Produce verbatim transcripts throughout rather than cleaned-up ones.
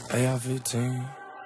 A R fifteen.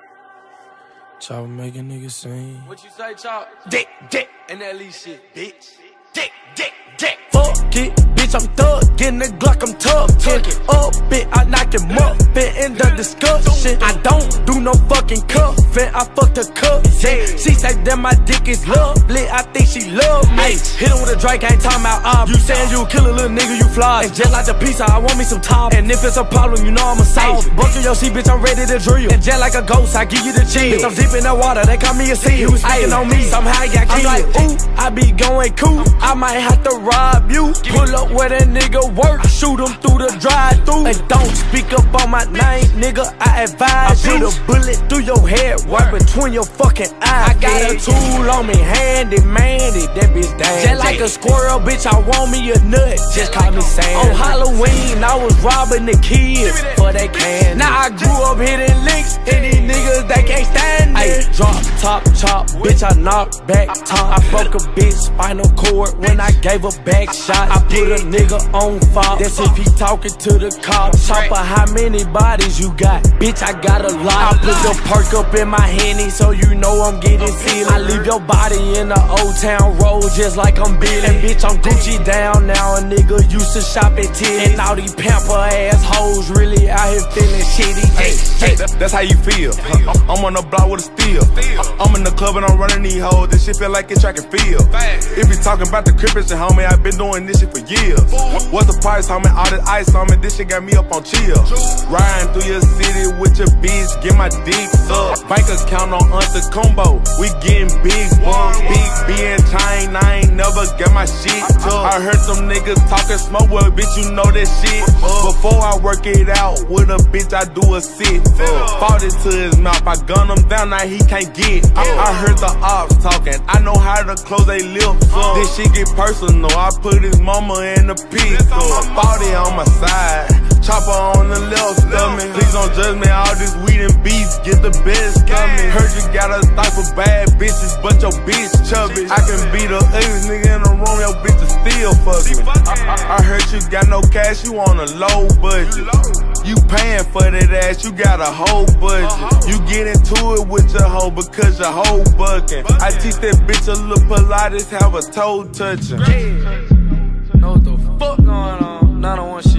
Chopper make a nigga sing. What you say, Chop? Dick, dick. And that lead shit, bitch. Dick, dick, dick. Fuck it, bitch, I'm thuggin'. The Glock, I'm tuckin'. Up it, I knock him up. Fit in the discussion. I don't do no fucking cuffin'. I fuck the cup. Yeah. She say that my dick is lovely. I think she love me. Hit him with a Drake, ain't talking about ob. You saying you kill a little nigga, you fly. And just like the pizza, I want me some top. And if it's a problem, you know I'ma solve it. Buckle your seat, bitch, I'm ready to drill. And just like a ghost, I give you the chill. Bitch, I'm deep in the water, they call me a seal. You was speaking on me, somehow you got killed. I'm like, ooh, I be going cool. I might have to rob you. Pull up where that nigga work, shoot him through the drive-thru. And don't speak up on my name, nigga, I advise you. I put a bullet through your head, right between your fucking eyes. I got a tool on me, handy, mandy, that bitch damn. Just like a squirrel, bitch, I want me a nut, just call me Sam. On Halloween, I was robbing the kids for they can. Now I grew up hitting licks, and these niggas, they can't stand it. Drop, top, chop, bitch, I knocked back top. I broke a bitch spinal cord when I gave a back shot. I put a nigga on fire, that's if he talking to the cops. Chopper, how many bodies you got? Bitch, I got a lot. I put the perk up in my Henny, so you know I'm getting silly. I leave your body in the Old Town Road just like I'm Billy. And bitch, I'm Gucci down now, a nigga used to shop at Tilly. And all these pamper ass hoes really out here feeling shitty. Hey, hey, that, that's how you feel. Uh, I'm on the block with a steel. Uh, I'm in the club and I'm running these hoes. This shit feel like it's track and field. If you talking about the crippin' shit, homie, I been doing this shit for years. What's the price, homie? All this ice on me, this shit got me up on chill. Riding through your city with your bitch, get my dick up. Bank account on Uncle Combo, we getting big bucks. Big B and chain, I ain't never got my shit took. I heard some niggas talking smoke, well, bitch, you know that shit. Before I work it out with a bitch, I do a sit. Fought it to his mouth, I gun him down, now he can't get. I heard the ops talking, I know how to close they lips up. This shit get personal, I put his mama in the pit. forty on my side, chopper on the left of me. Please don't judge me, all this weed and beats get the best of me. Heard you got a type of bad bitches, but your bitch chubby. I can be the ugliest nigga in the room, your bitch is still fuck me. I, I heard you got no cash, you on a low budget. You paying for that ass, you got a whole budget. You get into it with your hoe because your hoe bucking. I teach that bitch a little Pilates, have a toe touching. Know what the fuck going on? nine oh one